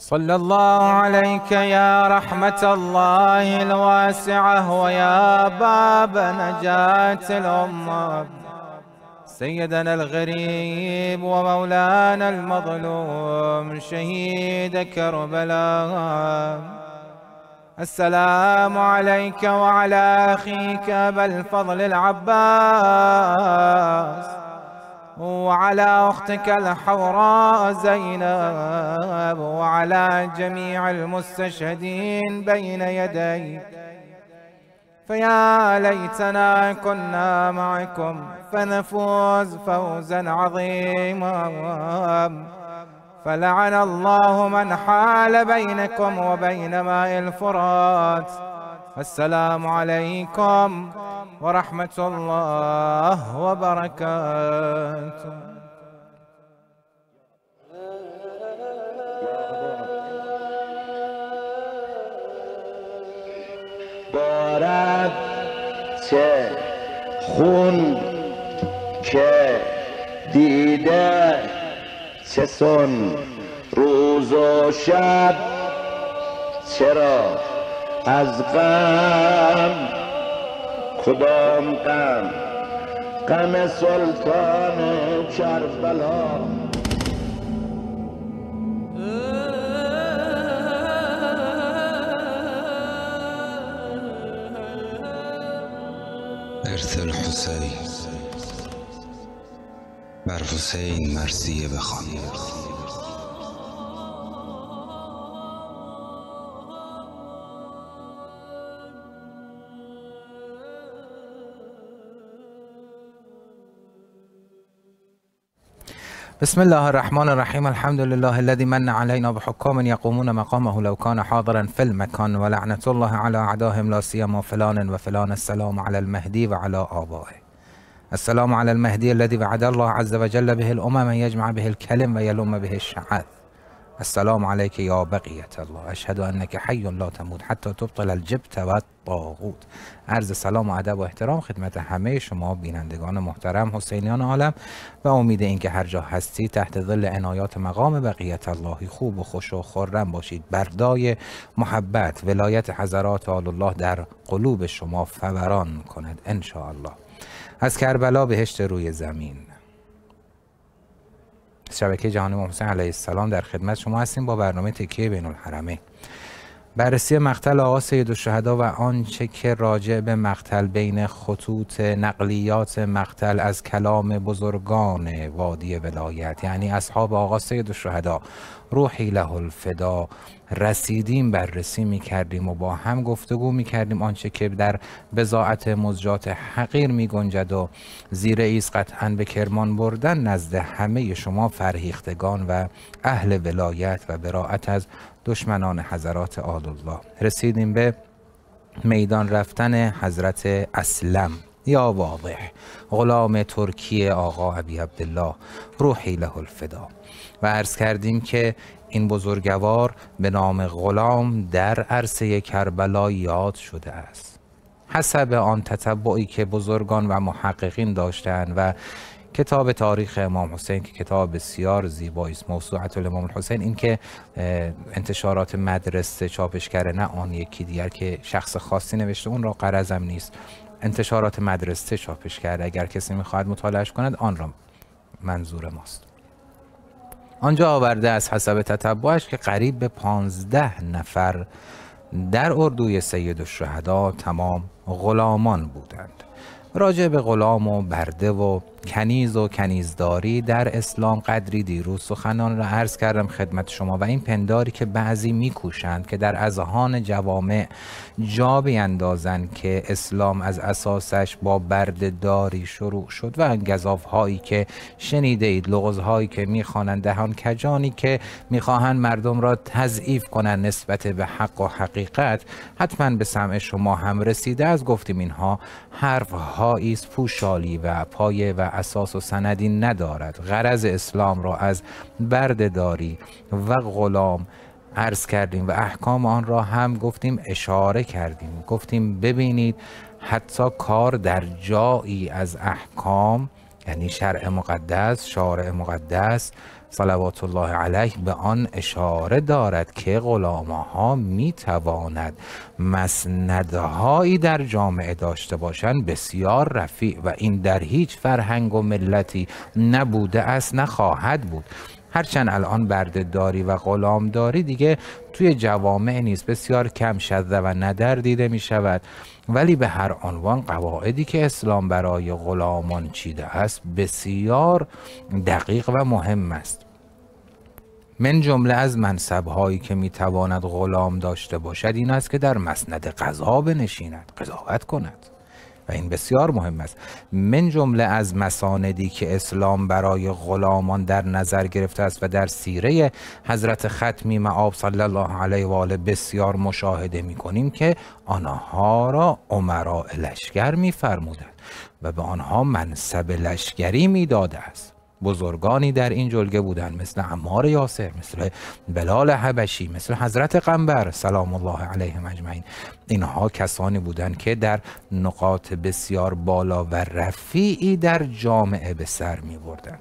صلى الله عليك يا رحمة الله الواسعة ويا باب نجاة الأمة، سيدنا الغريب ومولانا المظلوم شهيد كربلاء. السلام عليك وعلى أخيك أبا الفضل العباس، وعلى أختك الحوراء زينب، وعلى جميع المستشهدين بين يديك. فيا ليتنا كنا معكم فنفوز فوزا عظيما. فلعن الله من حال بينكم وبين ماء الفرات. السلام عليكم ورحمة الله وبركاته. بارد چه خون که دیده، چه سن روز و شب، چرا از غم کدام غم؟ غم سلطان کربلا. ارث الحسین، بر حسین مرثیه بخوان. بسم الله الرحمن الرحیم. الحمد لله الذي من علينا بحكام يقومون مقامه لو كان حاضرا في المكان، ولعنة الله على أعدائهم لا سيما فلان وفلان. السلام على المهدي وعلى آبائه. السلام على المهدي الذي وعد الله عز وجل به الأمم يجمع به الكلم ويلم به الشعث. السلام عليك يا بقية الله، أشهد أنك حي لا تموت حتى تبطل الجبت و الطاغوت. عرض سلام و ادب و احترام خدمت همه شما بینندگان محترم حسینیان عالم و امید اینکه هر جا هستید تحت ظل عنایات مقام بقیت اللهی خوب و خوش و خرم باشید. بردای محبت ولایت حضرات آل الله در قلوب شما فوران کند ان شاء الله. از کربلا بهشت روی زمین، شبکه جهانی امام حسین علیه السلام در خدمت شما هستیم با برنامه تکیه بین الحرمین. بررسی مقتل آقا سیدالشهدا و آنچه که راجع به مقتل بین خطوط نقلیات مقتل از کلام بزرگان وادی ولایت، یعنی اصحاب آقا سیدالشهدا روحی له الفدا رسیدیم، بررسی میکردیم و با هم گفتگو میکردیم آنچه که در بضاعت مزجات حقیر میگنجد و زیر ایز قطعا به کرمان بردن نزد همه شما فرهیختگان و اهل ولایت و براءت از دشمنان حضرات آل الله. رسیدیم به میدان رفتن حضرت اسلم یا واضح، غلام ترکی آقا ابی عبدالله روحی له الفدا، و عرض کردیم که این بزرگوار به نام غلام در عرصه کربلا یاد شده است حسب آن تتبعی که بزرگان و محققین داشتند. و کتاب تاریخ امام حسین که کتاب بسیار زیبایی است، موسوعة الامام الحسین، این که انتشارات مدرسه چاپش کرده، نه آن یکی دیگر که شخص خاصی نوشته، اون را غرضم نیست، انتشارات مدرسه چاپش کرده. اگر کسی میخواهد مطالعهش کند آن را منظور ماست. آنجا آورده از حسب تتبعش که قریب به 15 نفر در اردوی سیدالشهدا تمام غلامان بودند. راجع به غلام و برده و کنیز و کنیزداری در اسلام قدری دیروز سخنان را عرض کردم خدمت شما، و این پنداری که بعضی میکوشند که در اذهان جوامع جا بیندازند که اسلام از اساسش با بردهداری شروع شد، و گزافهایی که شنیده اید، لغزهایی که میخوانند، دهان کجانی که میخواهند مردم را تضعیف کنند نسبت به حق و حقیقت، حتما به سمع شما هم رسیده. از گفتیم اینها حرفهایی است پوشالی و پایه و اساس و سندی ندارد. غرض اسلام را از بردهداری و غلام عرض کردیم و احکام آن را هم گفتیم، اشاره کردیم، گفتیم ببینید حتی کار در جایی از احکام، یعنی شرع مقدس، شارع مقدس، صلوات الله علیه به آن اشاره دارد که غلام‌ها میتواند مسندهایی در جامعه داشته باشند بسیار رفیع و این در هیچ فرهنگ و ملتی نبوده است، نخواهد بود. هرچند الان بردهداری و غلامداری دیگه توی جوامع نیست، بسیار کم شده و ندر دیده می شود، ولی به هر عنوان قواعدی که اسلام برای غلامان چیده است بسیار دقیق و مهم است. من جمله از منصب‌هایی که میتواند غلام داشته باشد این است که در مسند قضا بنشیند، قضاوت کند و این بسیار مهم است. من جمله از مساندی که اسلام برای غلامان در نظر گرفته است و در سیره حضرت ختمی مآب صلی الله علیه و آله بسیار مشاهده می‌کنیم که آنها را امراء لشکر می‌فرمودند و به آنها منصب لشکری می‌داده است. بزرگانی در این جلگه بودند مثل عمار یاسر، مثل بلال حبشی، مثل حضرت قنبر سلام الله علیهم اجمعین. اینها کسانی بودند که در نقاط بسیار بالا و رفیعی در جامعه به سر می بردند.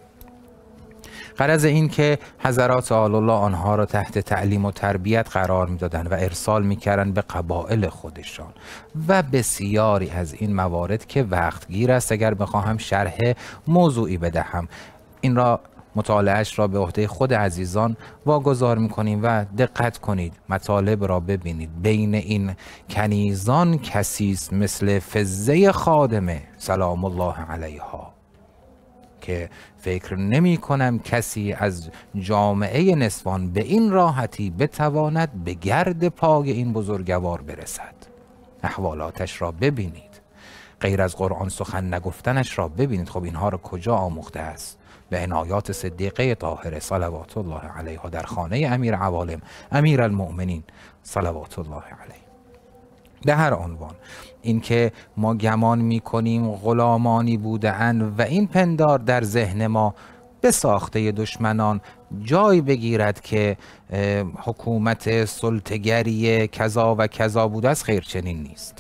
غرض این که حضرات آل الله آنها را تحت تعلیم و تربیت قرار میدادند و ارسال میکردند به قبایل خودشان و بسیاری از این موارد که وقت گیر است اگر بخواهم شرح موضوعی بدهم این را مطالعهش را به عهده خود عزیزان واگذار میکنیم و دقت کنید، مطالب را ببینید. بین این کنیزان کسی است مثل فزه خادمه سلام الله علیها که فکر نمی کنم کسی از جامعه نسوان به این راحتی بتواند به گرد پای این بزرگوار برسد. احوالاتش را ببینید، غیر از قرآن سخن نگفتنش را ببینید. خب اینها را کجا آموخته است؟ به عنایات صدیقه طاهره صلوات الله علیها در خانه امیر عوالم امیر المؤمنین صلوات الله علیه. به هر عنوان اینکه ما گمان میکنیم غلامانی بودند و این پندار در ذهن ما به ساخته دشمنان جای بگیرد که حکومت سلطه‌گری کذا و کذا بوده است، خیر چنین نیست.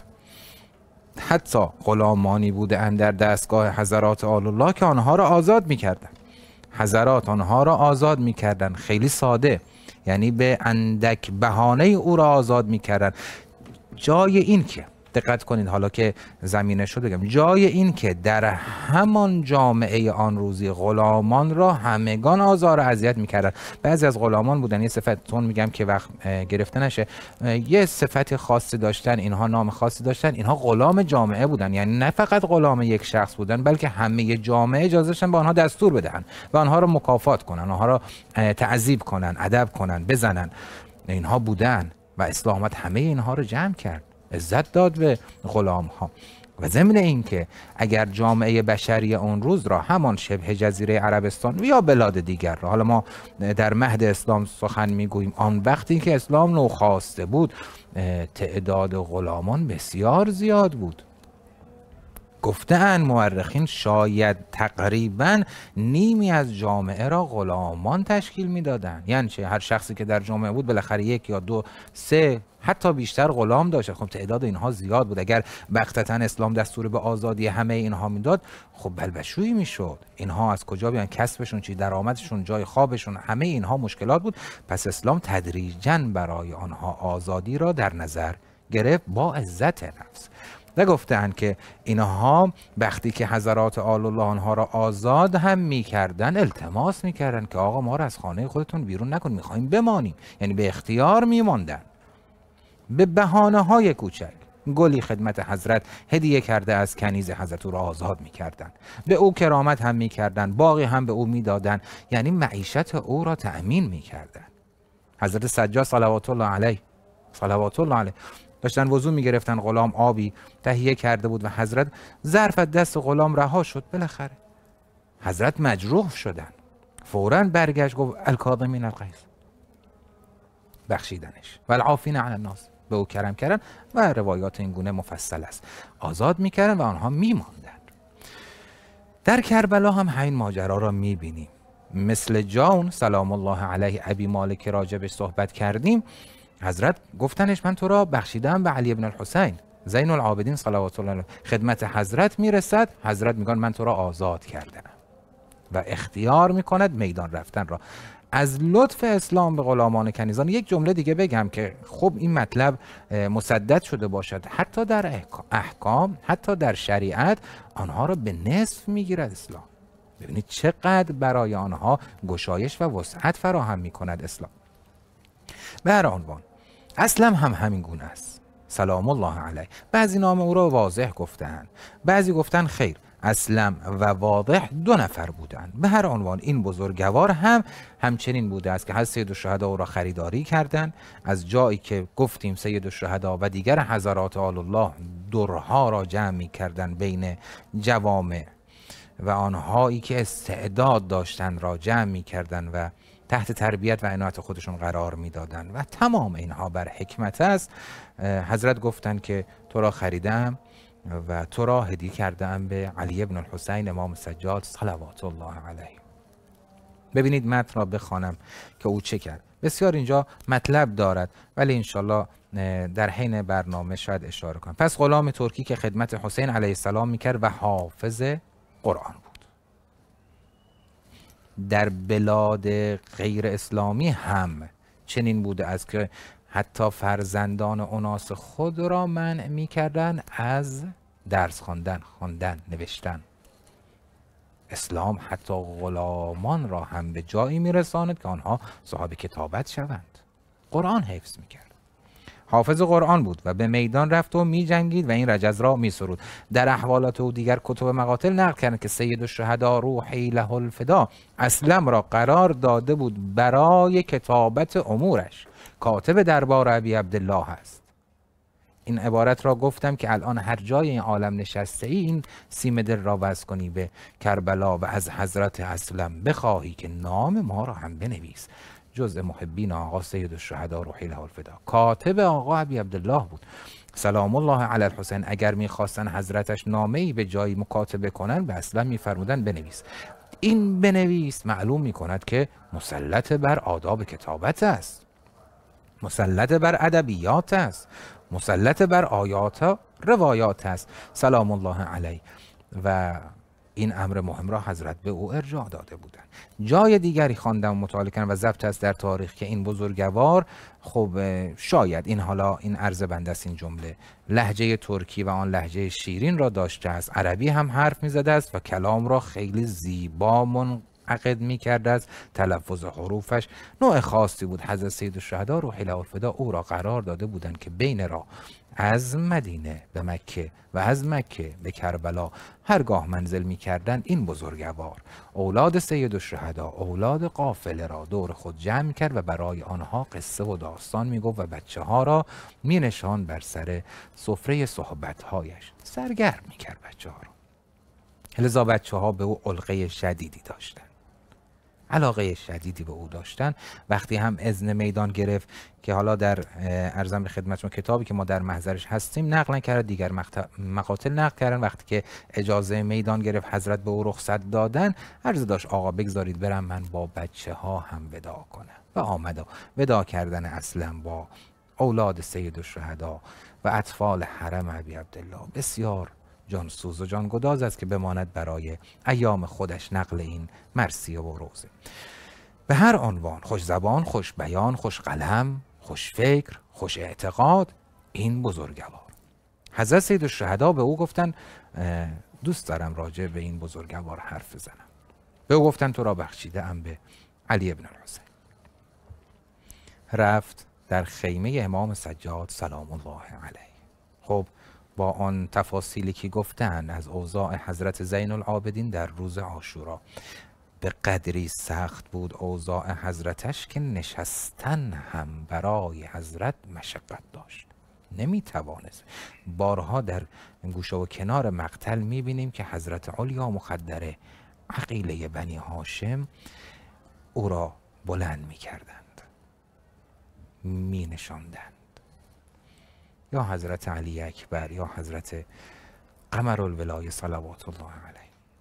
حتی غلامانی بودند در دستگاه حضرات آل الله که آنها را آزاد میکردند. حضرات آنها را آزاد میکردند، خیلی ساده، یعنی به اندک بهانه او را آزاد میکردند. جای این که دقت کنید، حالا که زمینه شد بگم، جای این که در همان جامعه آن روزی غلامان را همگان آزار و اذیت میکردن. بعضی از غلامان بودن یه صفتون میگم که وقت گرفته نشه، یه صفت خاصی داشتن، اینها نام خاصی داشتن، اینها غلام جامعه بودن، یعنی نه فقط غلام یک شخص بودن بلکه همه جامعه اجازه داشتن به آنها دستور بدهن و آنها را مکافات کنن، آنها را تعذیب کنن، ادب کنن، بزنن. اینها بودن و اسلام آمد همه اینها را جمع کرد، عزت داد به غلام ها. و ضمن این که اگر جامعه بشری اون روز را همان شبه جزیره عربستان یا بلاد دیگر را، حالا ما در مهد اسلام سخن میگوییم، آن وقتی که اسلام نوخاسته بود تعداد غلامان بسیار زیاد بود. گفته‌اند مورخین شاید تقریبا نیمی از جامعه را غلامان تشکیل میدادند. یعنی چه؟ هر شخصی که در جامعه بود بالاخره یک یا دو سه حتی بیشتر غلام داشت. خب تعداد اینها زیاد بود. اگر بغتتا اسلام دستور به آزادی همه اینها میداد، خب بلبشویی میشد. اینها از کجا بیان؟ کسبشون چی؟ درآمدشون، جای خوابشون، همه اینها مشکلات بود. پس اسلام تدریجاً برای آنها آزادی را در نظر گرفت با عزت نفس. و گفتند که اینها وقتی که حضرات آل الله آنها را آزاد هم میکردن، التماس میکردن که آقا ما را از خانه خودتون بیرون نکن، میخوایم بمانیم. یعنی به اختیار میماندن، به بهانه های کوچک. گلی خدمت حضرت هدیه کرده از کنیز حضرت او را آزاد میکردن، به او کرامت هم میکردن، باقی هم به او میدادن، یعنی معیشت او را تأمین میکردن. حضرت سجاد صلوات الله علیه داشتن وضو میگرفتن، غلام آبی تهیه کرده بود و حضرت ظرف دست غلام رها شد. بالاخره حضرت مجروح شدن، فوراً برگشت گفت الکاظمین الغیظ، بخشیدنش و العافین عن الناس، به او کرم کردن و روایات این گونه مفصل است. آزاد میکردن و آنها میماندن. در کربلا هم همین ماجرا را میبینیم. مثل جون سلام الله علیه ابی مالک راجبش صحبت کردیم، حضرت گفتنش من تو را بخشیدم به علی ابن الحسین زین العابدین صلوات الله علیه. خدمت حضرت میرسد، حضرت میگن من تو را آزاد کردم و اختیار میکند میدان رفتن را. از لطف اسلام به غلامان کنیزان یک جمله دیگه بگم که خب این مطلب مسدد شده باشد، حتی در احکام، حتی در شریعت آنها را به نصف میگیرد اسلام. ببینید چقدر برای آنها گشایش و وسعت فراهم میکند اسلام. به هر عنوان اسلم هم همین گونه است سلام الله علیه. بعضی نام او را واضح گفتند، بعضی گفتن خیر، اسلم و واضح 2 نفر بودند. به هر عنوان این بزرگوار هم همچنین بوده است که حضرت سیدالشهدا او را خریداری کردند. از جایی که گفتیم سیدالشهدا و دیگر حضرات آل الله درها را جمع می کردند بین جوامع و آنهایی که استعداد داشتند را جمع می کردند و تحت تربیت و عنایت خودشون قرار می دادند و تمام اینها بر حکمت است. حضرت گفتند که تو را خریدم و تو را هدیه کردم به علی ابن الحسین امام سجاد صلوات الله علیه. ببینید متن را بخوانم که او چه کرد. بسیار اینجا مطلب دارد ولی انشالله در حین برنامه شاید اشاره کنم. پس غلام ترکی که خدمت حسین علیه السلام میکرد و حافظ قرآن بود. در بلاد غیر اسلامی هم چنین بوده است که حتی فرزندان اناس خود را منع می‌کردند از درس خواندن، نوشتن. اسلام حتی غلامان را هم به جایی می‌رساند که آنها صاحب کتابت شوند. قرآن حفظ می‌کرد. حافظ قرآن بود و به میدان رفت و می‌جنگید و این رجز را می‌سرود. در احوالات او دیگر کتب مقاتل نقل کردند که سیدالشهدا روحی له الفدا اسلم را قرار داده بود برای کتابت امورش. کاتب دربار ابی عبدالله است. این عبارت را گفتم که الان هر جای این عالم نشسته ای این سیم دل را وصل کنی به کربلا و از حضرت اسلم بخواهی که نام ما را هم بنویس. جزء محبین آقا سیدالشهدا روحی له الفدا، کاتب آقا ابی عبدالله بود سلام الله علی الحسین. اگر میخواستن حضرتش نامه‌ای به جایی مکاتبه کنن به اسلم میفرمودن بنویس. این بنویس معلوم میکند که مسلط بر آداب کتابت است، مسلط بر ادبیات است، مسلط بر آیات و روایات است سلام الله علیه. و این امر مهم را حضرت به او ارجاع داده بودند. جای دیگری خواندم و مطالعه کردم و ضبط است در تاریخ که این بزرگوار خب شاید این حالا این عرض بنده است این جمله لهجه ترکی و آن لهجه شیرین را داشته است، عربی هم حرف می‌زده است و کلام را خیلی زیبا منعقد می‌کرده است. تلفظ حروفش نوع خاصی بود. حضرت سیدالشهدا روحی له الفدا او را قرار داده بودند که بین راه از مدینه به مکه و از مکه به کربلا هرگاه منزل می کردن این بزرگوار اولاد سیدالشهدا اولاد قافله را دور خود جمع می کرد و برای آنها قصه و داستان می گفت و بچه ها را می نشاند بر سر سفره صحبت هایش. سرگرم می کرد بچه ها را. لذا بچه ها به او علقه شدیدی داشتن، علاقه شدیدی به او داشتن. وقتی هم اذن میدان گرفت که حالا در ارزم به خدمتتون کتابی که ما در محضرش هستیم نقل نکرد، دیگر مقاتل نقل کردن، وقتی که اجازه میدان گرفت حضرت به او رخصت دادن، عرض داشت آقا بگذارید برم من با بچه ها هم وداع کنم و آمد. وداع کردن اسلم با اولاد سیدالشهدا و اطفال حرم ابی عبدالله بسیار جانسوز و جانگداز است که بماند برای ایام خودش نقل این مرثیه و روزه. به هر عنوان خوش زبان، خوش بیان، خوش قلم، خوش فکر، خوش اعتقاد این بزرگوار. حضرت سیدالشهدا به او گفتن دوست دارم راجع به این بزرگوار حرف بزنم. به او گفتن تو را بخشیده ام به علی ابن الحسین. رفت در خیمه امام سجاد سلام الله علیه. خب با آن تفاصیلی که گفتن از اوضاع حضرت زین العابدین در روز عاشورا، به قدری سخت بود اوضاع حضرتش که نشستن هم برای حضرت مشقت داشت، نمیتوانست. بارها در گوشه و کنار مقتل میبینیم که حضرت علیا مخدره عقیله بنی هاشم او را بلند میکردند، مینشاندند، یا حضرت علی اکبر یا حضرت قمرالولایه صلوات الله علیه.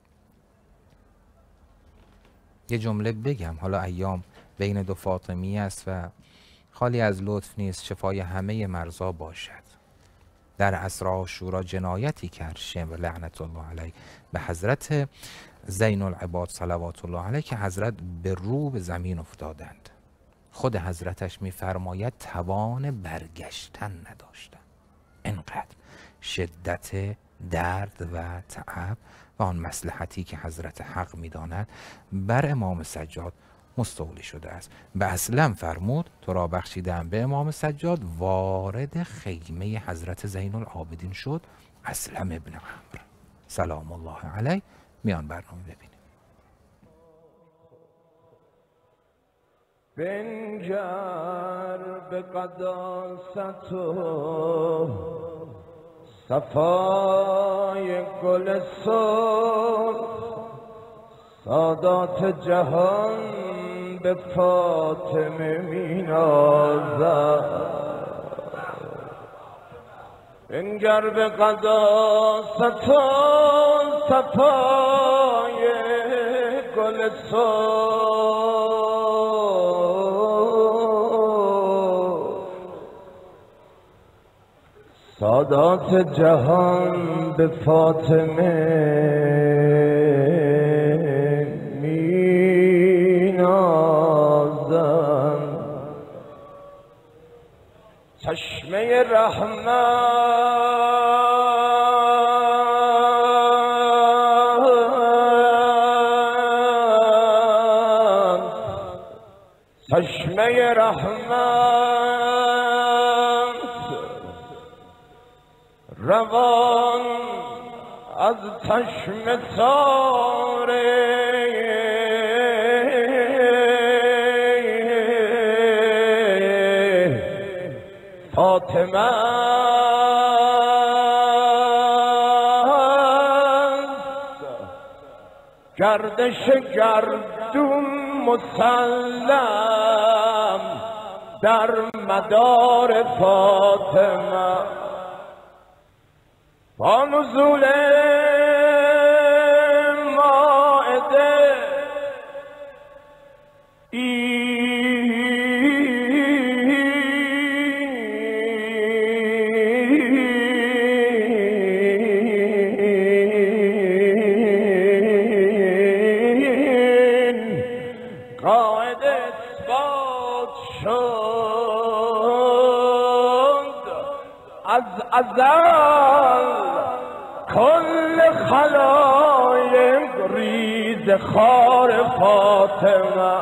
یه جمله بگم، حالا ایام بین دو فاطمی است و خالی از لطف نیست، شفای همه مرضا باشد. در عصر عاشورا جنایتی کرد شمر لعنت الله علیه به حضرت زین العباد صلوات الله علیه که حضرت به رو به زمین افتادند. خود حضرتش میفرماید توان برگشتن نداشتند. انقدر شدت درد و تعب و آن مصلحتی که حضرت حق میداند بر امام سجاد مستولی شده است. به اسلم فرمود تو را بخشیدم به امام سجاد. وارد خیمه حضرت زین العابدین شد اسلم ابن عمرو سلام الله علیه. میان برنامه ببینیم. بنگر به قداست و صفای گل سرخ سادات جهان به فاطمه می نازد. بنگر به قداست و صفای گل سرخ سادات جهان به فاطمه می نازند. چشمه رحمت چشمه رحمت روان از چشم ساره فاطمه است. گردش گردون مسلم در مدار فاطمه با نزول مائده قاعده اثبات شد از ازل کل خلایق ریز خار فاطمه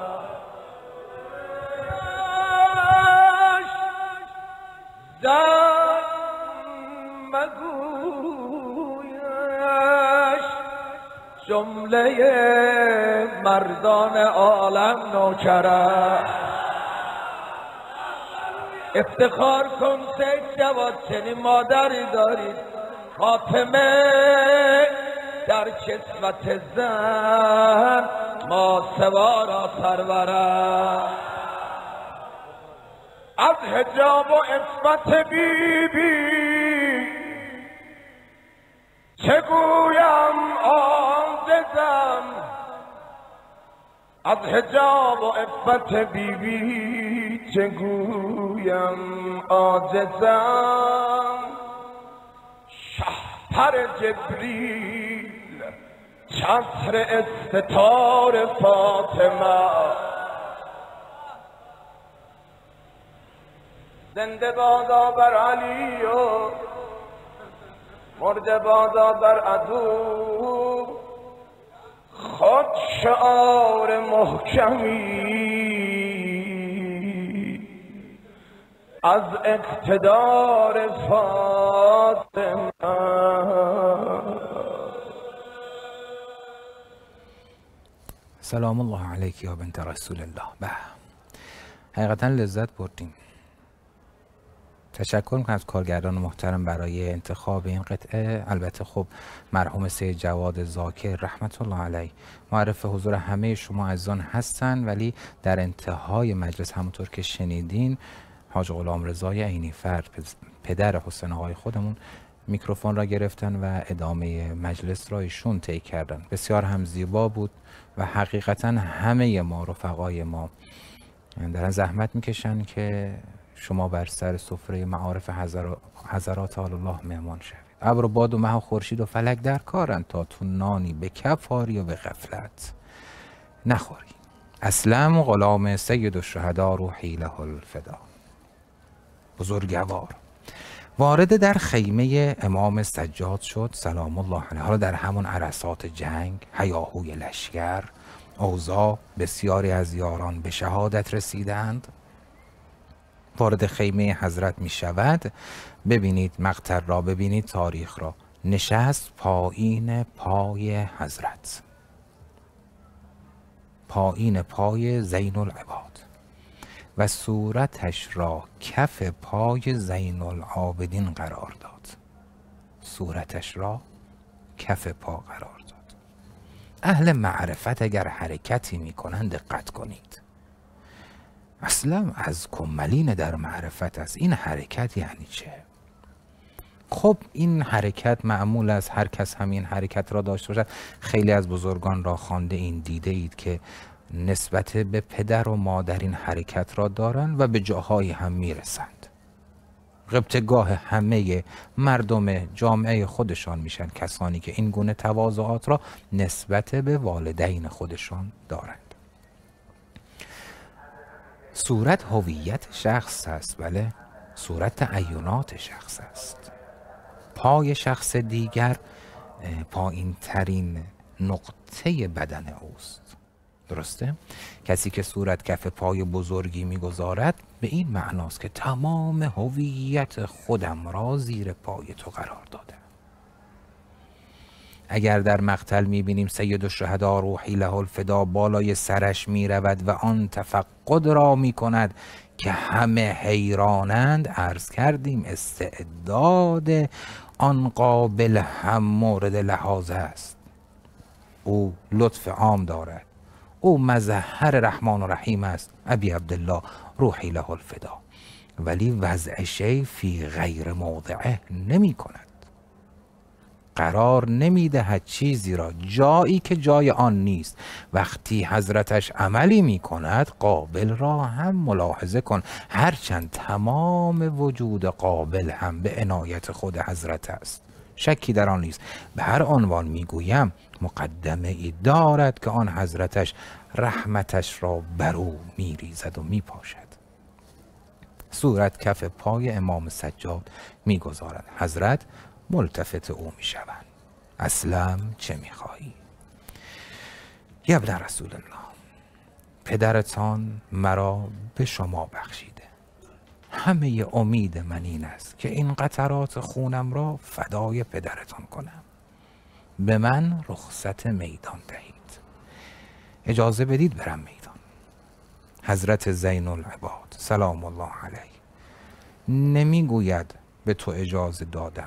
زن مگویش جمله مردان عالم نوکره. افتخار کن سید جواد چنین مادری دارید. فاطمه در کسوت زن ما سوارا پرورد. از حجاب و عصمت بیبی چگویم عاجزم. از حجاب و عصمت بیبی چگویم عاجزم. شهپر جبریل چتر استتار فاطمه زنده بادا بر علی و مرده بادا بر عدو. خود شعار محکمی از اقتدار فاطمه. سلام الله علیک یا بنت رسول الله. حقیقتا لذت بردیم. تشکر میکنم از کارگردان محترم برای انتخاب این قطعه. البته خب مرحوم سید جواد ذاکر رحمت الله علیه معرف حضور همه شما عزیزان هستن، ولی در انتهای مجلس همونطور که شنیدین حاج غلام رضای عینی فرد پدر حسین آقای خودمون میکروفون را گرفتن و ادامه مجلس را ایشون طی کردن. بسیار هم زیبا بود و حقیقتا همه ما رفقای ما دارن زحمت میکشن که شما بر سر سفره معارف حضرات الله مهمان شوید. ابر و باد و مه و خورشید و فلک در کارند تا تو نانی به کف آری و به غفلت نخوری. اسلم غلام سید الشهدا روحی له الفدا. بزرگوار وارد در خیمه امام سجاد شد سلام الله علیه. حالا در همون عرصات جنگ، هیاهوی لشکر، اوضاع، بسیاری از یاران به شهادت رسیدند. وارد خیمه حضرت می شود. ببینید مقتل را، ببینید تاریخ را. نشست پایین پای حضرت، پایین پای زین العباد و صورتش را کف پای زین العابدین قرار داد. صورتش را کف پا قرار داد. اهل معرفت اگر حرکتی می کنند دقت کنید. اصلا از کمالین در معرفت است. این حرکت یعنی چه؟ خب این حرکت معمول است، هر کس همین حرکت را داشته باشد. خیلی از بزرگان را خوانده این دیده اید که نسبت به پدر و مادر این حرکت را دارند و به جاهایی هم میرسند. غبطگاه همه مردم جامعه خودشان میشن کسانی که این گونه تواضعات را نسبت به والدین خودشان دارند. صورت هویت شخص است، بله، صورت تعینات شخص است. پای شخص دیگر پایین ترین نقطه بدن اوست. درسته؟ کسی که صورت کف پای بزرگی میگذارد به این معناست که تمام هویت خودم را زیر پای تو قرار داده. اگر در مقتل میبینیم سید الشهدا روحی له الفدا بالای سرش میرود و آن تفقد را میکند که همه حیرانند، عرض کردیم استعداد آن قابل هم مورد لحاظ است. او لطف عام دارد، او مظهر رحمان و رحیم است، ابی عبدالله روحی له الفدا، ولی وضع شی فی غیر موضعه نمی کند. قرار نمی دهد چیزی را جایی که جای آن نیست. وقتی حضرتش عملی می کند قابل را هم ملاحظه کن، هرچند تمام وجود قابل هم به عنایت خود حضرت است، شکی در آن نیست. به هر عنوان می گویم مقدمه ای دارد که آن حضرتش رحمتش را بر او می ریزد و می پاشد. صورت کف پای امام سجاد می گذارد. حضرت ملتفت او می شوند. اسلم چه می خواهی؟ یا ابن رسول الله، پدرتان مرا به شما بخشیده. همه امید من این است که این قطرات خونم را فدای پدرتان کنم. به من رخصت میدان دهید. اجازه بدید برم میدان. حضرت زین العباد سلام الله علیه نمی گوید به تو اجازه دادم،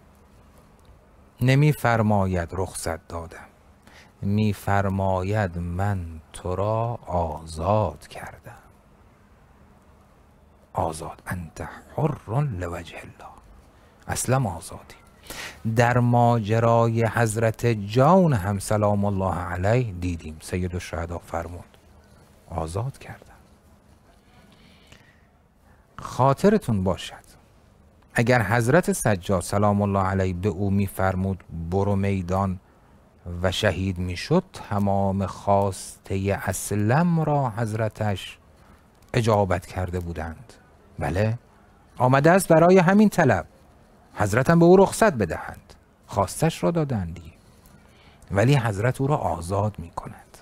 نمی فرماید رخصت دادم، می فرماید من تو را آزاد کردم. آزاد، انت حر لوجه الله. اصلا آزادی. در ماجرای حضرت جان هم سلام الله علیه دیدیم سید الشهدا فرمود آزاد کردم. خاطرتون باشد اگر حضرت سجاد سلام الله علیه به او میفرمود برو میدان و شهید میشد، تمام خواسته اسلم را حضرتش اجابت کرده بودند. بله، آمده است برای همین طلب. حضرت هم به او رخصت بدهند، خواستش را دادندی، ولی حضرت او را آزاد می کند.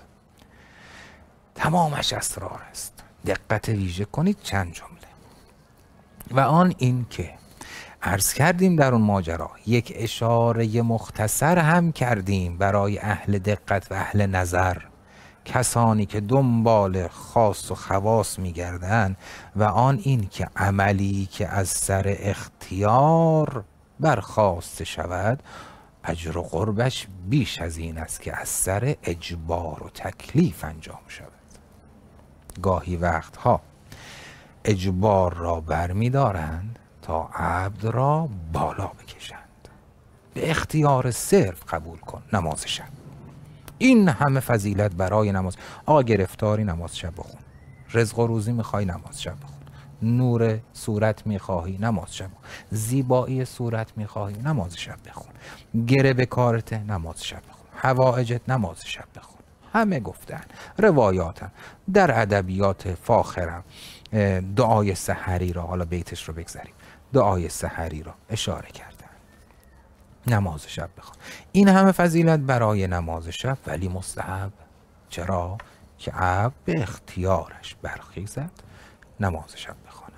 تمامش اسرار است. دقت ویژه کنید چند جمله. و آن این که عرض کردیم در اون ماجرا یک اشاره مختصر هم کردیم برای اهل دقت و اهل نظر، کسانی که دنبال خاص و خواص می‌گردند، و آن این که عملی که از سر اختیار برخاسته شود اجر و قربش بیش از این است که از سر اجبار و تکلیف انجام شود. گاهی وقتها اجبار را برمی‌دارند تا عبد را بالا بکشند. به اختیار صرف قبول کن نماز شب. این همه فضیلت برای نماز. آقا گرفتاری نماز شب بخون، رزق و روزی میخوای نماز شب بخون، نور صورت میخواهی نماز شب بخون، زیبایی صورت میخواهی نماز شب بخون، گره به کارت نماز شب بخون، حوائجت نماز شب بخون. همه گفتن، روایاتم در ادبیات فاخرم دعای سحری را، حالا بیتش رو بگذاریم، دعای سحری را اشاره کردن. نماز شب بخون. این همه فضیلت برای نماز شب، ولی مستحب. چرا؟ که عبد به اختیارش برخیزد نماز شب بخواند.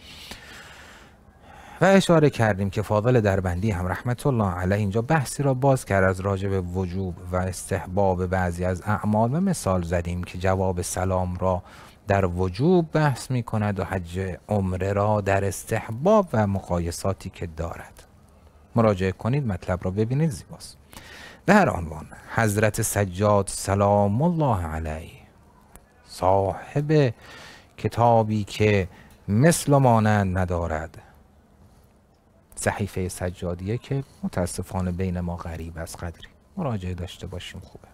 و اشاره کردیم که فاضل دربندی هم رحمت الله علیه اینجا بحثی را باز کرد از راجع به وجوب و استحباب بعضی از اعمال و مثال زدیم که جواب سلام را در وجوب بحث می کند و حج عمره را در استحباب و مقایساتی که دارد. مراجعه کنید، مطلب را ببینید، زیباست. به هر عنوان حضرت سجاد سلام الله علیه، صاحب کتابی که مثل و مانند ندارد، صحیفه سجادیه که متاسفانه بین ما غریب است، قدری مراجعه داشته باشیم خوبه.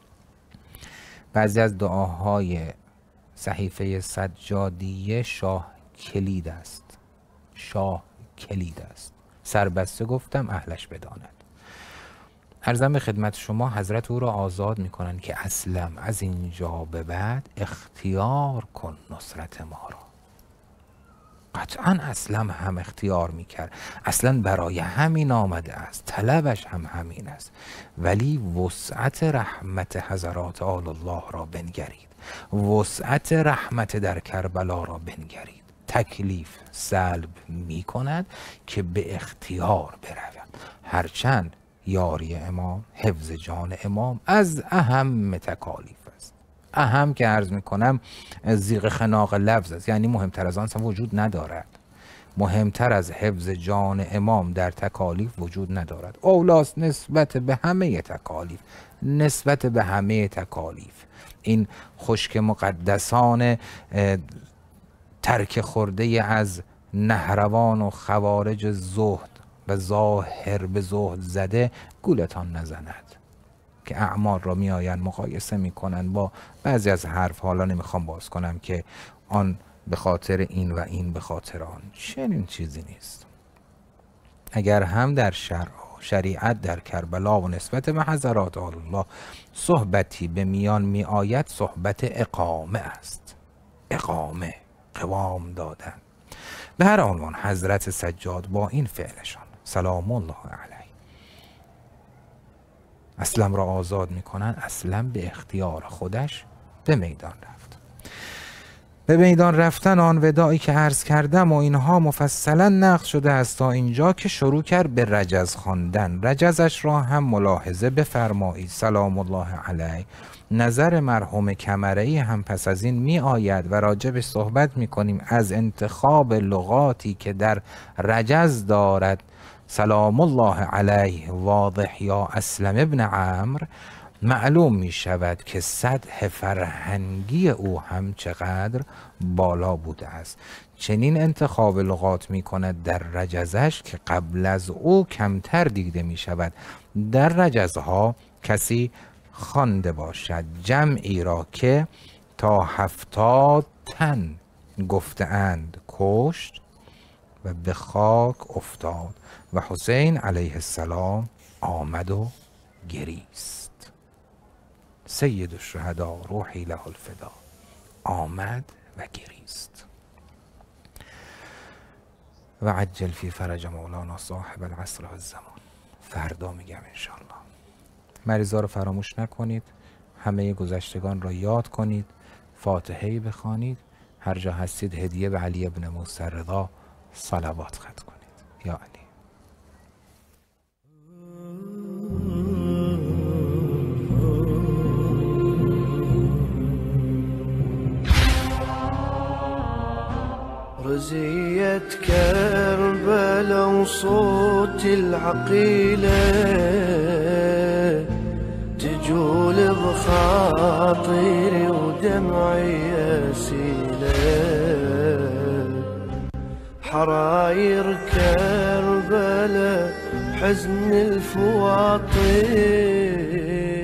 بعضی از دعاهای صحیفه سجادیه شاه کلید است، شاه کلید است. سربسته گفتم اهلش بداند. عرضم به خدمت شما حضرت او را آزاد میکنن که اسلم از اینجا به بعد اختیار کن نصرت ما را. قطعا اسلم هم اختیار میکرد، اصلا برای همین آمده است، طلبش هم همین است، ولی وسعت رحمت حضرات آل الله را بنگرید، وسعت رحمت در کربلا را بنگرید. تکلیف سلب میکند که به اختیار برود، هرچند یاری امام، حفظ جان امام از اهم تکالیف است. اهم که عرض میکنم زیغ خناق لفظ است، یعنی مهمتر از آن وجود ندارد. مهمتر از حفظ جان امام در تکالیف وجود ندارد. اولاست نسبت به همه تکالیف، نسبت به همه تکالیف. این خشک مقدسان ترک خورده از نهروان و خوارج زهد و ظاهر به زهد زده گولتان نزند که اعمال را می آیند مقایسه می کنند با بعضی از حرف. حالا نمیخوام باز کنم که آن به خاطر این و این به خاطر آن، چنین چیزی نیست. اگر هم در شریعت در کربلا و نسبت به حضرات آل الله صحبتی به میان می آید، صحبت اقامه است. اقامه، قوام دادن. به هر عنوان حضرت سجاد با این فعلشان سلام الله علیه اسلم را آزاد میکنن. اسلم به اختیار خودش به میدان رفت. به میدان رفتن آن وداعی که عرض کردم و اینها مفصلا نقل شده است تا اینجا که شروع کرد به رجز خواندن. رجزش را هم ملاحظه بفرمایید سلام الله علیه. نظر مرحوم کمره‌ای هم پس از این می آید و راجبش صحبت می کنیم. از انتخاب لغاتی که در رجز دارد سلام الله علیه واضح یا اسلم ابن عمرو معلوم می شود که سطح فرهنگی او هم چقدر بالا بوده است. چنین انتخاب لغات می کند در رجزش که قبل از او کمتر دیده می شود. در رجزها کسی خوانده باشد جمعی را که تا 70 تن گفته‌اند کشت و به خاک افتاد و حسین علیه السلام آمد و گریست. سید الشهدا روحی له الفدا آمد و گریست. و عجل فی فرج مولانا صاحب العصر و الزمان. فردا میگم انشاءالله. مریضا رو فراموش نکنید، همه گذشتگان را یاد کنید، فاتحه‌ای بخوانید، هر جا هستید هدیه به علی ابن موسی رضا صلوات ختم کنید. یا علی. رزيت كربلا وصوت العقيلة تجول بخاطري ودمعي يسيلة. حراير كربلا حزن الفواطر